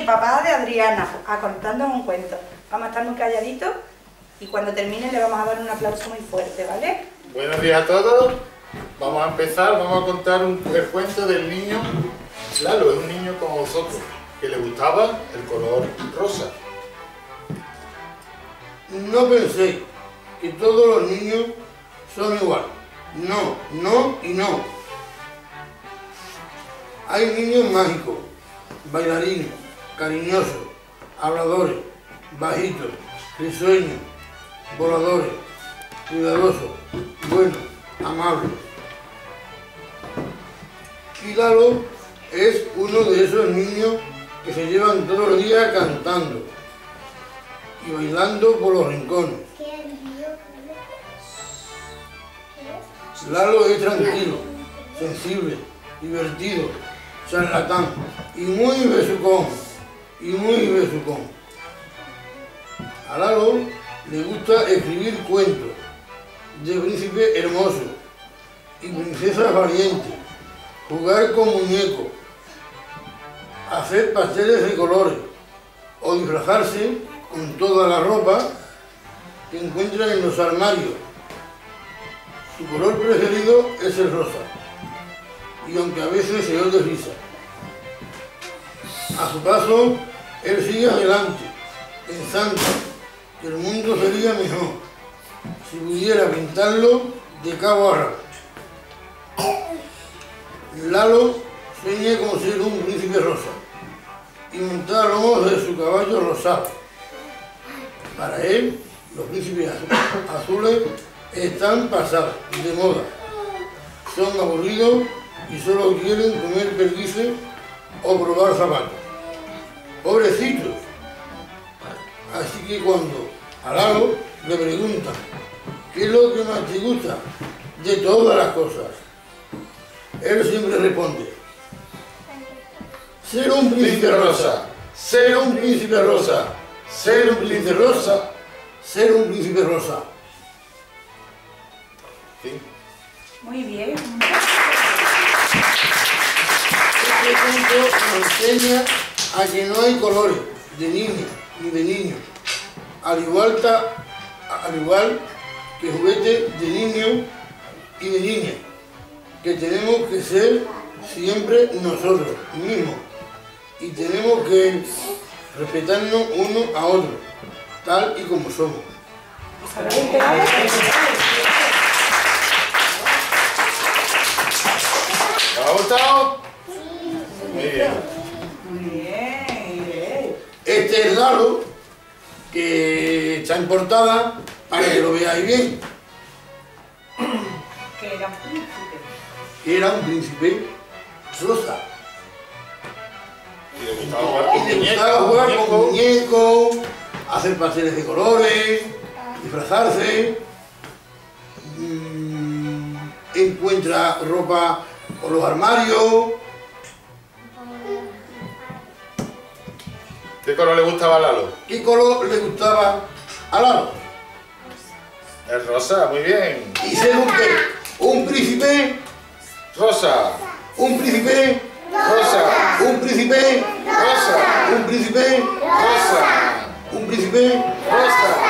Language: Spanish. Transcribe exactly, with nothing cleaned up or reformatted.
el papá de Adriana a contarnos un cuento. Vamos a estar muy calladitos y cuando termine le vamos a dar un aplauso muy fuerte, ¿vale? Buenos días a todos. Vamos a empezar, vamos a contar un, el cuento del niño Lalo. Es un niño como vosotros, que le gustaba el color rosa. No penséis que todos los niños son iguales. No, no y no. Hay niños mágicos, bailarines, cariñosos, habladores, bajitos, risueños, voladores, cuidadosos, buenos, amables. Y Lalo es uno de esos niños que se llevan todos los días cantando y bailando por los rincones. Lalo es tranquilo, sensible, divertido, charlatán y muy besucón, y muy besucón. A Lalo le gusta escribir cuentos de príncipes hermosos y princesas valientes, jugar con muñecos, hacer pasteles de colores o disfrazarse con toda la ropa que encuentra en los armarios. Su color preferido es el rosa, y aunque a veces se oye risa, a su paso, él sigue adelante, pensando que el mundo sería mejor si pudiera pintarlo de cabo a rabo. Lalo sueña con ser un príncipe rosa y montar a lomos de su caballo rosado. Para él, los príncipes azules están pasados, de moda. Son aburridos y solo quieren comer perdices o probar zapatos. Pobrecitos. Así que cuando a Lalo le preguntan ¿qué es lo que más te gusta de todas las cosas?, él siempre responde: ser un príncipe rosa, ser un príncipe rosa, ser un príncipe rosa, ser un príncipe rosa. ¿Sí? Muy bien. Este cuento nos enseña a que no hay colores de niña ni de niño, al igual, ta, al igual que juguetes de niño y de niña, que tenemos que ser siempre nosotros mismos y tenemos que respetarnos uno a otro, tal y como somos. ¿Te ha gustado? Muy bien. Muy bien. Este es Lalo, que está en portada para que lo veáis bien. Que era un príncipe. Era un príncipe rosa. Y le gustaba jugar con Y le gustaba jugar con muñecos, hacer pasteles de colores, disfrazarse. Mmm, encuentra ropa por los armarios. ¿Qué color le gustaba a Lalo? ¿Qué color le gustaba a Lalo? El rosa, muy bien. Y ser un, un príncipe, Rosa, un príncipe, rosa, un príncipe, rosa, un príncipe, rosa, un príncipe, rosa.